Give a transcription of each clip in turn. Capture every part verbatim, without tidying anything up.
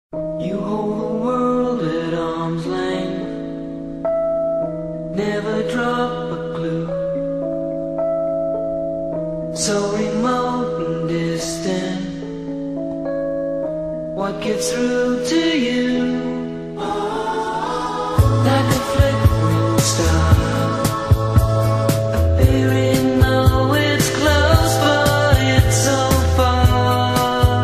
You hold the world at arm's length, never drop a clue. So remote and distant, what gets through to you? Like a flickering star, appearing though it's close, but it's so far.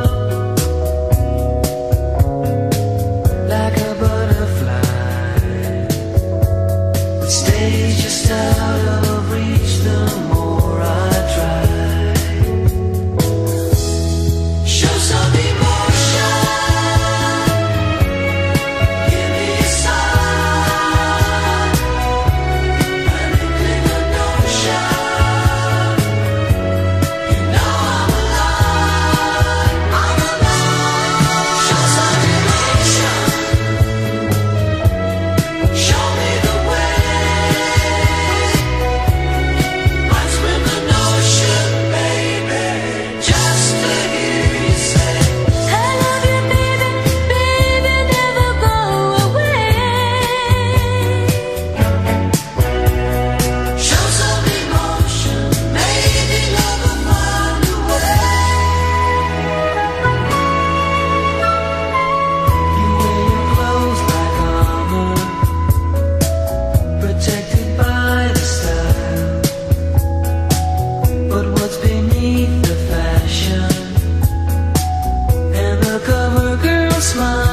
Like a butterfly that stays just out of reach the more I try. Show some emotion, give me a sign, an inkling of notion. You know I'm alive, I'm alive. Show some emotion, show me the way. I'd swim an ocean, baby, just to hear you say I love you, baby, baby, never go away. Show some emotion, maybe love will find a way. You wear your clothes like armor, protected by the style. But what's beneath the fashion and the cover girl smile?